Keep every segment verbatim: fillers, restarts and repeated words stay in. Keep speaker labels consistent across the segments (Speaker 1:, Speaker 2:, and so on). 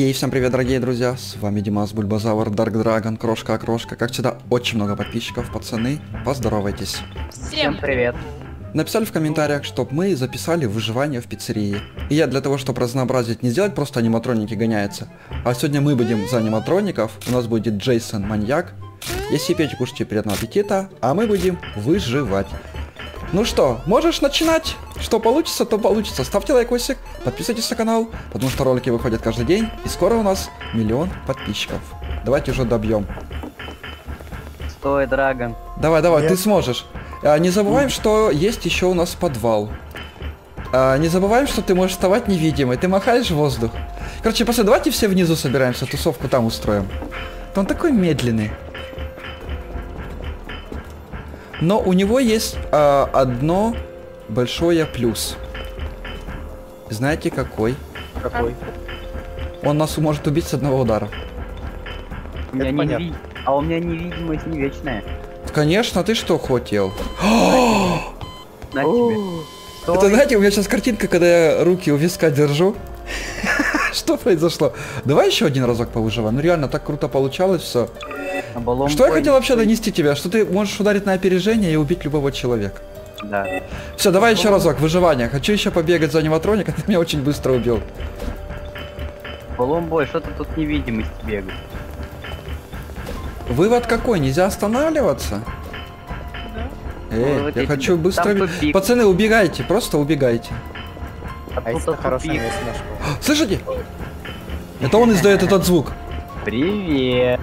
Speaker 1: Ей, всем привет, дорогие друзья, с вами Димас, Бульбазавр, Дарк Драгон, Крошка Окрошка. Как всегда, очень много подписчиков, пацаны, поздоровайтесь.
Speaker 2: Всем привет.
Speaker 1: Написали в комментариях, чтобы мы записали выживание в пиццерии. И я для того, чтобы разнообразить, не сделать просто аниматроники гоняются, а сегодня мы будем за аниматроников, у нас будет Джейсон Маньяк. Если пейте, кушайте, приятного аппетита, а мы будем выживать. Ну что, можешь начинать? Что получится, то получится. Ставьте лайкосик, подписывайтесь на канал, потому что ролики выходят каждый день, и скоро у нас миллион подписчиков. Давайте уже добьем.
Speaker 2: Стой, Драгон.
Speaker 1: Давай, давай,
Speaker 3: Нет.
Speaker 1: ты сможешь. А, не забываем, что есть еще у нас подвал. А, не забываем, что ты можешь вставать невидимый, ты махаешь в воздух. Короче, после давайте все внизу собираемся, тусовку там устроим. Он такой медленный. Но у него есть а, одно большое плюс. Знаете какой?
Speaker 3: Какой?
Speaker 1: Он нас может убить с одного удара.
Speaker 2: У меня
Speaker 3: Это
Speaker 2: не
Speaker 3: понятно.
Speaker 2: ви- А у меня невидимость не вечная.
Speaker 1: Конечно, ты что хотел?
Speaker 2: На тебе. Стой.
Speaker 1: Это, знаете, у меня сейчас картинка, когда я руки у виска держу. Что произошло? Давай еще один разок повыживаем. Ну реально, так круто получалось все.
Speaker 2: А баллон
Speaker 1: Что я
Speaker 2: бой-
Speaker 1: хотел вообще донести тебя? Что ты можешь ударить на опережение и убить любого человека.
Speaker 2: Да.
Speaker 1: Все, давай еще разок, выживание. Хочу еще побегать за аниматроник, а ты меня очень быстро убил.
Speaker 2: Баллон-бой, что ты тут невидимость бегает?
Speaker 1: Вывод какой? Нельзя останавливаться? Эй,
Speaker 2: Вот
Speaker 1: я
Speaker 2: эти-
Speaker 1: хочу быстро...
Speaker 2: там
Speaker 1: бе-
Speaker 2: тупик.
Speaker 1: Пацаны, убегайте, просто убегайте.
Speaker 2: А
Speaker 3: А если
Speaker 2: тут
Speaker 3: это хорошее
Speaker 2: тупик.
Speaker 3: место нашел?
Speaker 1: Слышите? Это он издает этот звук.
Speaker 2: Привет.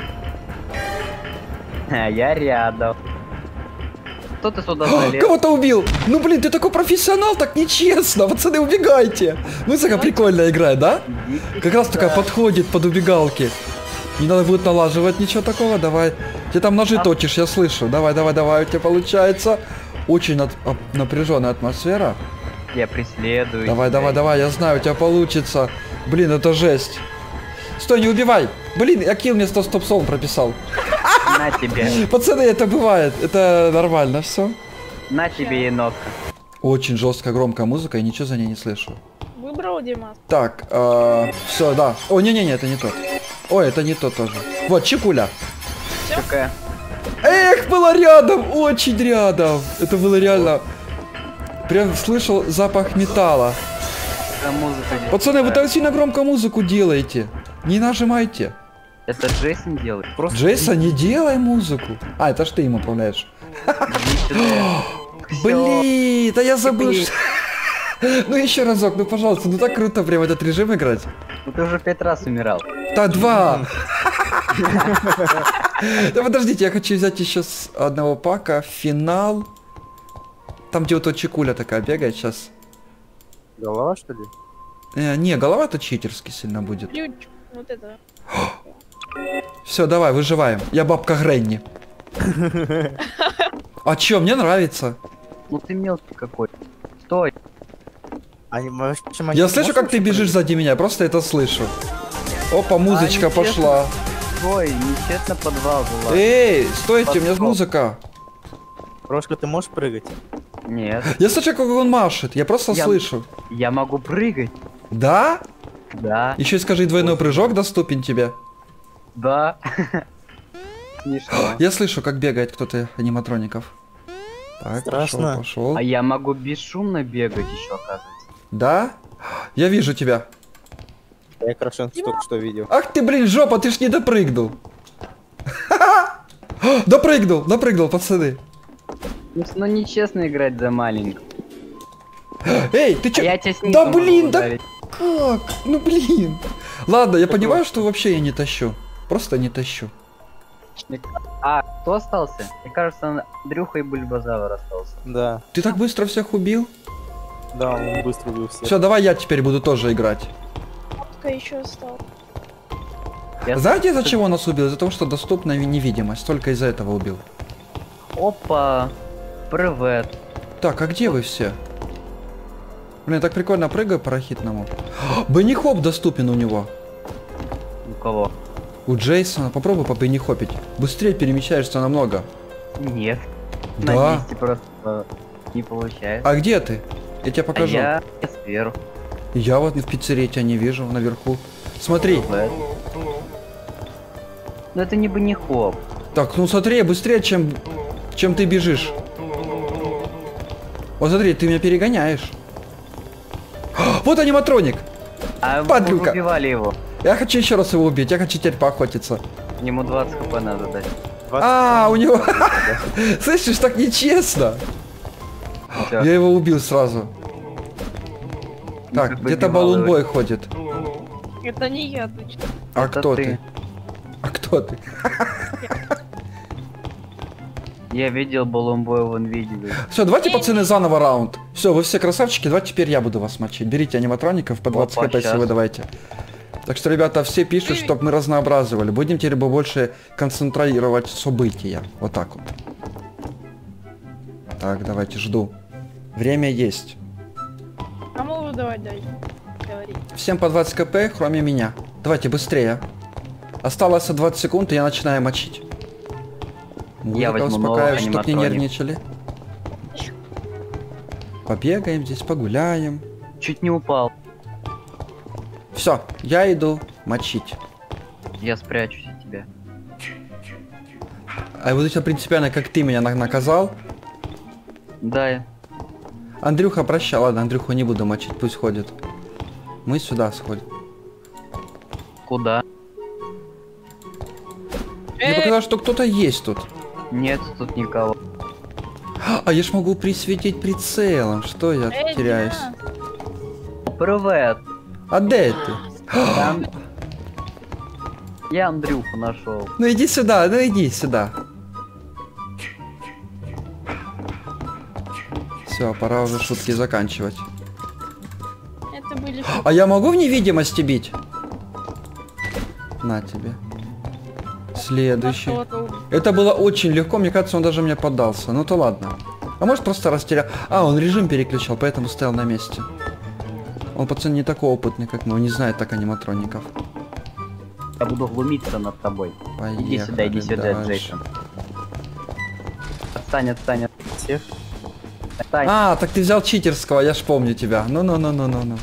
Speaker 2: А я рядом. Кто ты сюда
Speaker 1: А,
Speaker 2: залез?
Speaker 1: кого-то убил! Ну блин, ты такой профессионал, так нечестно! Пацаны, убегайте! Музыка прикольная играет, да?
Speaker 2: Иди
Speaker 1: Как раз такая
Speaker 2: сюда.
Speaker 1: подходит под убегалки. Не надо будет налаживать ничего такого, давай. Ты там ножи
Speaker 2: А.
Speaker 1: точишь, я слышу. Давай, давай, давай, у тебя получается. Очень от- ап- напряженная атмосфера.
Speaker 2: Я преследую.
Speaker 1: Давай,
Speaker 2: тебя.
Speaker 1: давай, давай, я знаю, у тебя получится. Блин, это жесть. Стой, не убивай! Блин, я килл вместо стоп-сон прописал.
Speaker 2: На тебе.
Speaker 1: Пацаны, это бывает, это нормально, все.
Speaker 2: На тебе, енотка.
Speaker 1: Очень жесткая, громкая музыка, и ничего за ней не слышу.
Speaker 4: Выбрал, Димас.
Speaker 1: Так, все, да. О, не-не-не, это не тот. Ой, это не тот тоже. Вот, Чикуля.
Speaker 2: Такая.
Speaker 1: Эх, было рядом, очень рядом. Это было реально... Прям слышал запах металла.
Speaker 2: такая музыка здесь
Speaker 1: Пацаны, вы
Speaker 2: такая.
Speaker 1: так сильно громко музыку делаете. Не нажимайте.
Speaker 2: Это Джейсон делает.
Speaker 3: Просто
Speaker 1: Джейсон, не делай музыку. А, это ж ты им управляешь.
Speaker 2: Иди сюда.
Speaker 1: Блин, да я забыл,
Speaker 2: Блин.
Speaker 1: что... Ну еще разок, ну пожалуйста, ну так круто прям этот режим играть.
Speaker 2: Ну ты уже пять раз умирал.
Speaker 1: Да, два. Да подождите, я хочу взять еще с одного пака финал. Там где вот тот Чикуля такая бегает сейчас.
Speaker 3: голова, что ли?
Speaker 1: Э, не, голова-то читерски сильно будет.
Speaker 4: Ключ. Вот это.
Speaker 1: Все, давай, выживаем. Я бабка Гренни. А чё, мне нравится.
Speaker 2: Ну ты мелкий какой. Стой.
Speaker 3: Они, в общем,
Speaker 1: Я слышу, как ты бежишь сзади меня, просто это слышу. Опа, музычка
Speaker 2: А, нечестно.
Speaker 1: пошла.
Speaker 2: Стой, нечестно подвал была.
Speaker 1: Эй, стойте, у меня
Speaker 2: Подскок.
Speaker 1: музыка.
Speaker 3: Прошка, ты можешь прыгать?
Speaker 2: Нет.
Speaker 1: Я слышу, как он машет, я просто
Speaker 2: Я-
Speaker 1: слышу.
Speaker 2: Я могу прыгать.
Speaker 1: Да?
Speaker 2: Да.
Speaker 1: Еще скажи, двойной прыжок доступен тебе.
Speaker 2: Да. Смешно.
Speaker 1: Я слышу, как бегает кто-то аниматроников. Так,
Speaker 3: Страшно.
Speaker 1: пошел, пошел.
Speaker 2: А я могу бесшумно бегать еще, оказывается.
Speaker 1: Да? Я вижу тебя.
Speaker 3: Я Крашен только что видел.
Speaker 1: Ах ты, блин, жопа, ты ж не допрыгнул. Допрыгнул, допрыгнул, пацаны.
Speaker 2: Ну, ну нечестно играть за маленького.
Speaker 1: Эй, ты
Speaker 2: А
Speaker 1: чё?
Speaker 2: я тебя снизу
Speaker 1: Да
Speaker 2: могу
Speaker 1: блин, да
Speaker 2: ударить.
Speaker 1: как? Ну блин. Ладно, я понимаю, что вообще я не тащу. Просто не тащу.
Speaker 2: А, кто остался? Мне кажется, Андрюха и Бульбазавр остался.
Speaker 3: Да,
Speaker 1: Ты так быстро всех убил?
Speaker 3: да, он быстро убил всех.
Speaker 1: Все, давай я теперь буду тоже играть.
Speaker 4: Пока еще осталось.
Speaker 2: Я-
Speaker 1: Знаете, из-за чего нас убил? Из-за того, что доступна невидимость. Только из-за этого убил.
Speaker 2: Опа. Привет.
Speaker 1: Так, а где вы все? Блин, так прикольно прыгаю по рахитному. Бенни-хоп доступен у него.
Speaker 2: У кого?
Speaker 1: У Джейсона. Попробуй по бенни-хопить. Быстрее перемещаешься намного.
Speaker 2: Нет.
Speaker 1: Да.
Speaker 2: На месте просто э, не получается.
Speaker 1: А где ты? Я тебе
Speaker 2: А
Speaker 1: покажу.
Speaker 2: я сверху.
Speaker 1: Я вот в пиццерии тебя не вижу наверху. Смотри.
Speaker 2: Ну это не бы не хоп.
Speaker 1: Так, ну смотри, быстрее, чем, чем ты бежишь. Вот смотри, ты меня перегоняешь. Вот аниматроник.
Speaker 2: А вы
Speaker 1: Падлюка.
Speaker 2: убивали его.
Speaker 1: Я хочу еще раз его убить, я хочу теперь поохотиться.
Speaker 2: Ему двадцать хп надо дать.
Speaker 1: А, у него... Слышишь, так нечестно.
Speaker 2: Всё.
Speaker 1: Я его убил сразу. Так,
Speaker 2: как
Speaker 1: где-то
Speaker 2: выбивал его.
Speaker 1: балунбой ходит.
Speaker 4: Это не я, точно.
Speaker 1: А
Speaker 2: Это
Speaker 1: кто
Speaker 2: ты.
Speaker 1: ты? А кто ты?
Speaker 2: Я видел Балумбоя в видео.
Speaker 1: Все, давайте, пацаны, заново раунд. Все, вы все красавчики, давайте теперь я буду вас мочить. Берите аниматроников по двадцать
Speaker 2: Опа,
Speaker 1: хп, если
Speaker 2: щас.
Speaker 1: вы давайте. Так что, ребята, все пишут, чтобы мы разнообразивали. Будем теперь больше концентрировать события. Вот так вот. Так, давайте, жду. Время есть.
Speaker 4: Кому давай, дай. Говори.
Speaker 1: Всем по двадцать кп, кроме меня. Давайте быстрее. Осталось двадцать секунд, и я начинаю мочить. Музыка
Speaker 2: возьму
Speaker 1: успокаивает,
Speaker 2: новый
Speaker 1: чтоб не
Speaker 2: аниматроник.
Speaker 1: нервничали. Побегаем здесь, погуляем.
Speaker 2: Чуть не упал.
Speaker 1: Все, я иду мочить.
Speaker 2: Я спрячусь от тебя.
Speaker 1: А вот это принципиально, как ты меня на- наказал.
Speaker 2: Да, я.
Speaker 1: Андрюха, прощай. Ладно, Андрюху не буду мочить, пусть ходит. Мы сюда сходим.
Speaker 2: Куда?
Speaker 1: Мне показалось, что кто-то есть тут.
Speaker 2: Нет, тут никого.
Speaker 1: А я ж могу присветить прицелом. Что я
Speaker 4: Эй,
Speaker 1: теряюсь?
Speaker 4: Димас.
Speaker 2: Привет.
Speaker 1: А где ты?
Speaker 2: Я, Ан- я Андрюху нашел.
Speaker 1: Ну иди сюда, ну иди сюда. Все, пора уже шутки заканчивать.
Speaker 4: Это были
Speaker 1: А я могу в невидимости бить? На тебе. Следующий.
Speaker 4: шутки.
Speaker 1: Это было очень легко, мне кажется, он даже мне поддался. Ну то ладно. А может просто растерял. А, он режим переключал, поэтому стоял на месте. Он, пацан, не такой опытный, как мы, он не знает так аниматроников.
Speaker 2: Я буду глумиться над тобой.
Speaker 1: Поехали
Speaker 2: Иди сюда, иди сюда,
Speaker 1: дальше.
Speaker 2: Джейсон. Отстань, отстань,
Speaker 3: Всех?
Speaker 2: отстань.
Speaker 1: А, так ты взял читерского, я ж помню тебя. Ну-ну-ну-ну-ну-ну.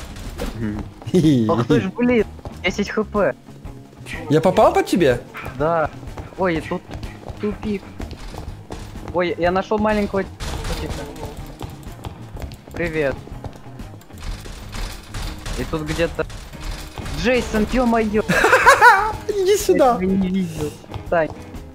Speaker 2: Ох ты ж, блин, десять хп.
Speaker 1: Я попал по тебе?
Speaker 2: Да. Ой, тут тупик. Ой, я нашел маленького типа. Привет. И тут где-то... Джейсон, ё-моё!
Speaker 1: Иди
Speaker 2: Я
Speaker 1: сюда.
Speaker 2: тебя не видел. Встань.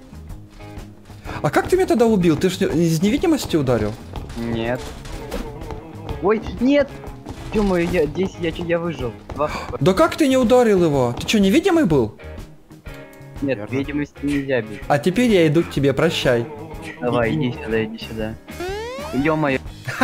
Speaker 1: А как ты меня тогда убил? Ты ж не- из невидимости ударил?
Speaker 2: Нет. Ой, нет! Ё-моё, я здесь я, я выжил. Два хп.
Speaker 1: Да как ты не ударил его? Ты что, невидимый был?
Speaker 2: Нет,
Speaker 3: Верно.
Speaker 2: видимости нельзя бить.
Speaker 1: А теперь я иду к тебе, прощай.
Speaker 2: Давай, иди сюда, иди сюда. Ё-моё.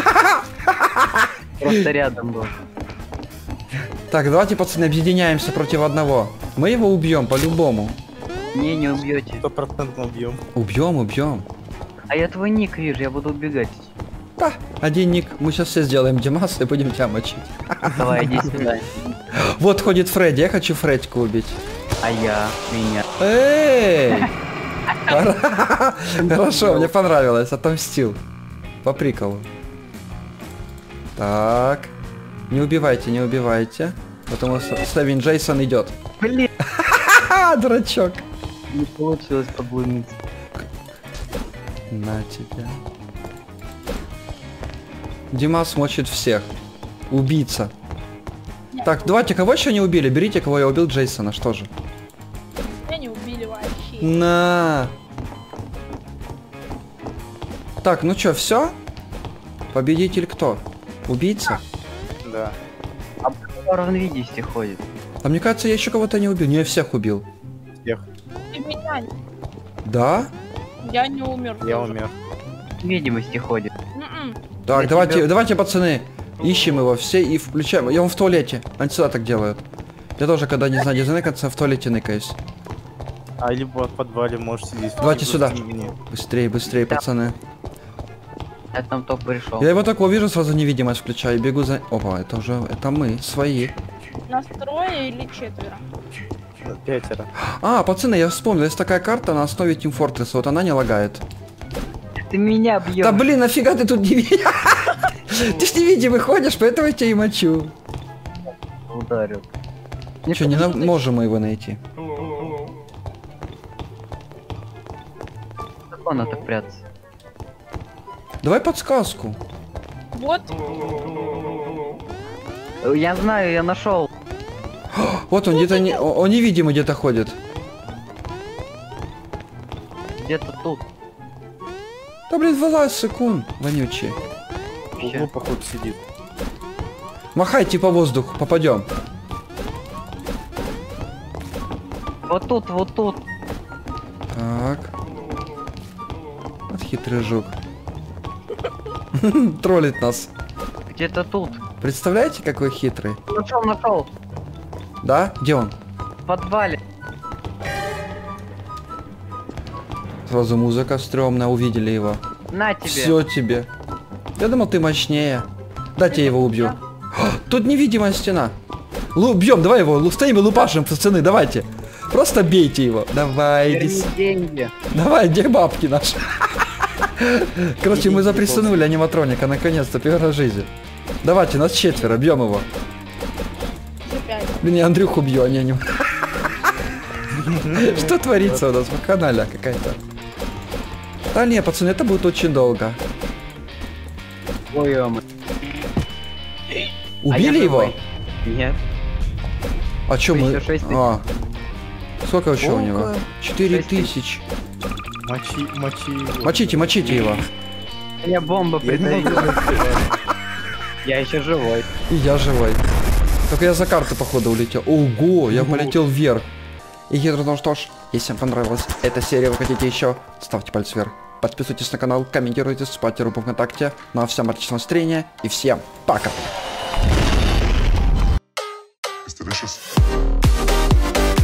Speaker 2: Просто рядом был.
Speaker 1: Так, давайте, пацаны, объединяемся против одного. Мы его убьем по-любому.
Speaker 2: Не, не убьете.
Speaker 3: Стопроцентно убьем.
Speaker 1: Убьем, убьем.
Speaker 2: А я твой ник вижу, я буду убегать.
Speaker 1: Да, один ник. Мы сейчас все сделаем Димаса и будем тебя мочить.
Speaker 2: Давай, иди сюда.
Speaker 1: Вот ходит Фредди, я хочу Фредьку убить.
Speaker 2: А я, меня.
Speaker 1: Эй! Хорошо, мне понравилось, отомстил. По приколу. Так. Не убивайте, не убивайте. Потому что Севин Джейсон идет.
Speaker 2: Блин,
Speaker 1: Ха, дурачок.
Speaker 2: не получилось поглумиться.
Speaker 1: На тебя. Димас мочит всех. Убийца. Так, давайте, кого еще не убили? Берите, кого я убил, Джейсона, что же?
Speaker 4: Меня не убили вообще.
Speaker 1: На. Так, ну чё, все? Победитель кто? Убийца?
Speaker 3: Да.
Speaker 2: А в равновидности ходит.
Speaker 1: А мне кажется, я еще кого-то не убил. Не, я всех убил.
Speaker 3: Всех.
Speaker 4: Ты меня не-
Speaker 1: Да?
Speaker 4: Я не умер.
Speaker 3: Я
Speaker 4: тоже.
Speaker 3: умер.
Speaker 2: В видимости ходит.
Speaker 4: М-м.
Speaker 1: Так,
Speaker 2: Я
Speaker 1: давайте,
Speaker 2: тебя-
Speaker 1: давайте, пацаны, ищем его все и включаем. Я он в туалете. Они всегда так делают. Я тоже, когда не знаю, где заныкаться, в туалете ныкаюсь.
Speaker 3: А либо в подвале можете здесь.
Speaker 1: Давайте
Speaker 3: либо
Speaker 1: сюда.
Speaker 3: в снегине.
Speaker 1: Быстрее, быстрее,
Speaker 2: Да.
Speaker 1: пацаны.
Speaker 2: Я там топ пришел.
Speaker 1: Я его такого вижу, сразу невидимость включаю, бегу за... Опа, это уже, это мы, свои.
Speaker 4: Нас трое или четверо?
Speaker 3: Пятеро.
Speaker 1: А, пацаны, я вспомнил, есть такая карта на основе Team Fortress, вот она не лагает.
Speaker 2: Ты меня бьешь.
Speaker 1: Да блин, нафига ты тут не видишь? Ты ж невидимый ходишь, поэтому я тебя и мочу.
Speaker 2: Ударил.
Speaker 1: Че, не на- можем мы его найти?
Speaker 2: Как он это прятаться?
Speaker 1: Давай подсказку.
Speaker 4: Вот.
Speaker 2: Я знаю, я нашел.
Speaker 1: Вот он где-то не... о- Он невидимый где-то ходит.
Speaker 2: Где-то тут.
Speaker 1: Да блин, вылазь, секунд, вонючий.
Speaker 3: В углу, походу, сидит.
Speaker 1: Махайте по воздуху, попадем.
Speaker 2: Вот тут, вот тут.
Speaker 1: Так. Вот хитрый жук. Троллит нас.
Speaker 2: Где-то тут.
Speaker 1: Представляете, какой хитрый?
Speaker 2: Нашел, нашел.
Speaker 1: Да? Где он?
Speaker 2: В подвале.
Speaker 1: Сразу музыка стрёмная, увидели его.
Speaker 2: На тебе.
Speaker 1: Все тебе. Я думал, ты мощнее. Дайте я его убью. Тут невидимая стена. Лу, бьем, давай его, лу- стоим и лупашим, пацаны, давайте. Просто бейте его. Давай, иди
Speaker 2: Верни
Speaker 1: с-
Speaker 2: деньги.
Speaker 1: давай, где бабки наши? Короче, мы запрессанули аниматроника, наконец-то, первый раз в жизни. Давайте, нас четверо, бьем его.
Speaker 4: За пять.
Speaker 1: Блин, я Андрюху бью, а не аним. Что творится у нас? Вакханалия какая-то. Да не, пацаны, это будет очень долго.
Speaker 2: Ой, ё-моё.
Speaker 1: Убили
Speaker 2: А я
Speaker 1: его?
Speaker 2: живой. Нет.
Speaker 1: А чё мы...
Speaker 2: Еще шесть тысяч.
Speaker 1: А. Сколько еще у него?
Speaker 3: Сколько?
Speaker 1: Четыре
Speaker 2: Шесть тысяч.
Speaker 1: тысячи.
Speaker 3: Мочи, мочи его.
Speaker 1: Мочите, мочите его.
Speaker 2: Меня бомба
Speaker 3: Я не могу
Speaker 2: придавила.
Speaker 3: успевать.
Speaker 2: Я еще живой.
Speaker 1: И я живой. Только я за карту, походу, улетел. Ого, я
Speaker 3: Ого.
Speaker 1: полетел вверх. И хитро, ну что ж, если вам понравилась эта серия, вы хотите еще, ставьте палец вверх. Подписывайтесь на канал, комментируйте, вступайте в группу ВКонтакте. Ну а всем отличного настроения и всем пока.
Speaker 5: It's delicious.